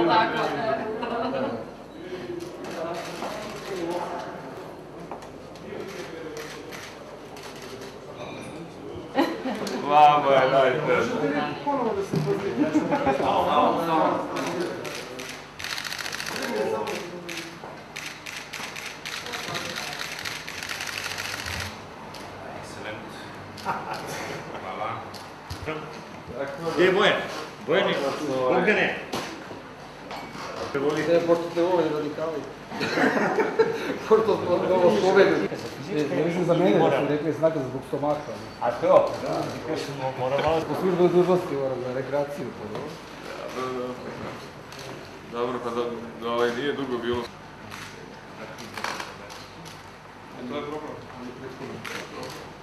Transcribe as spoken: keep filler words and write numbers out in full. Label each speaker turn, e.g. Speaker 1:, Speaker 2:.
Speaker 1: tako.
Speaker 2: Mamo je, dajte.
Speaker 3: Ponovo da se pozdravim.
Speaker 2: Excelent. Hvala.
Speaker 4: Gdje je Bojan? Bojan je? Bogdane?
Speaker 3: Ne, pošto te voli radikali. Pošto ovo pobedi. Ne mislim za mene da su rekli znaka zbog stomaka.
Speaker 4: A to? Da. Moram malo...
Speaker 3: Po službenoj dužnosti moram na rekreaciju.
Speaker 2: Dobro, pa da ovaj nije dugo bilo. To je problem.